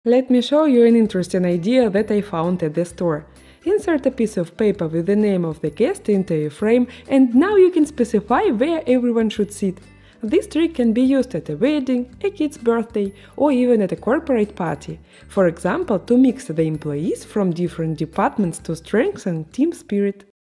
Let me show you an interesting idea that I found at the store. Insert a piece of paper with the name of the guest into a frame, and now you can specify where everyone should sit. This trick can be used at a wedding, a kid's birthday, or even at a corporate party. For example, to mix the employees from different departments to strengthen team spirit.